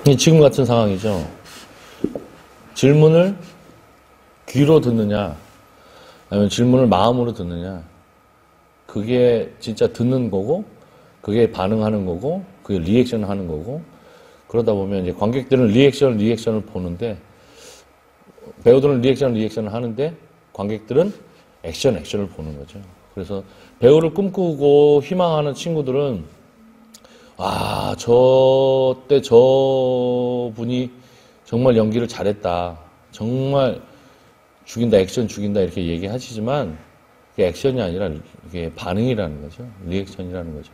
지금 같은 상황이죠. 질문을 귀로 듣느냐, 아니면 질문을 마음으로 듣느냐. 그게 진짜 듣는 거고, 그게 반응하는 거고, 그게 리액션 하는 거고, 그러다 보면 이제 관객들은 리액션을 보는데, 배우들은 리액션을 하는데, 관객들은 액션을 보는 거죠. 그래서 배우를 꿈꾸고 희망하는 친구들은, 저때 저분이 정말 연기를 잘했다. 정말 죽인다, 액션 죽인다, 이렇게 얘기하시지만, 그게 액션이 아니라 이게 반응이라는 거죠. 리액션이라는 거죠.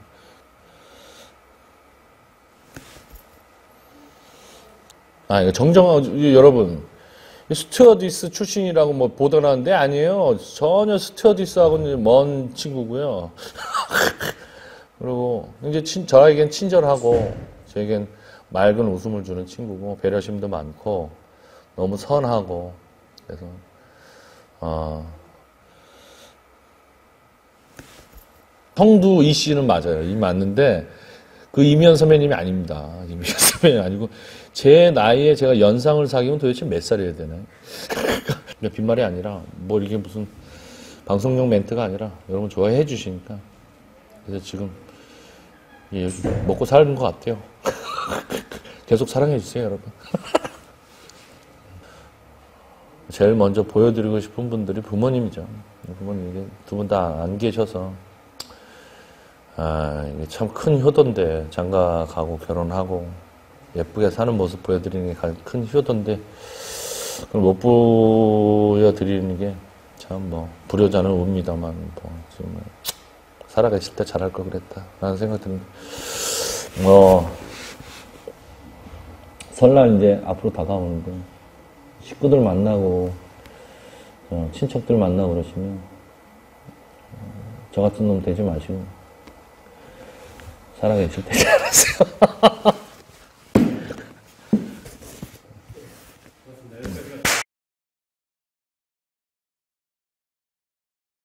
여러분, 스튜어디스 출신이라고 뭐 보도하는데 아니에요. 전혀 스튜어디스하고는 먼 친구고요. 그리고 이제 저에겐 친절하고, 저에겐 맑은 웃음을 주는 친구고, 배려심도 많고, 너무 선하고, 그래서, 성두 이 씨는 맞아요. 이 맞는데, 그 이미연 선배님이 아닙니다. 이미연 선배님이 아니고, 제 나이에 제가 연상을 사귀면 도대체 몇 살이어야 되나요? 빈말이 아니라, 뭐 이게 무슨 방송용 멘트가 아니라, 여러분 좋아해 주시니까. 그래서 지금, 먹고 사는 것 같아요. 계속 사랑해 주세요, 여러분. 제일 먼저 보여드리고 싶은 분들이 부모님이죠. 부모님, 두 분 다 안 계셔서, 이게 참 큰 효도인데, 장가 가고 결혼하고, 예쁘게 사는 모습 보여드리는 게 가장 큰 효도인데, 그걸 못 보여드리는 게 참 불효자는 웁니다만, 지금 살아계실 때 잘할 걸 그랬다. 라는 생각 드는데, 설날 이제 앞으로 다가오는데, 식구들 만나고, 친척들 만나고 그러시면, 저 같은 놈 되지 마시고, 살아계실 때 잘하세요.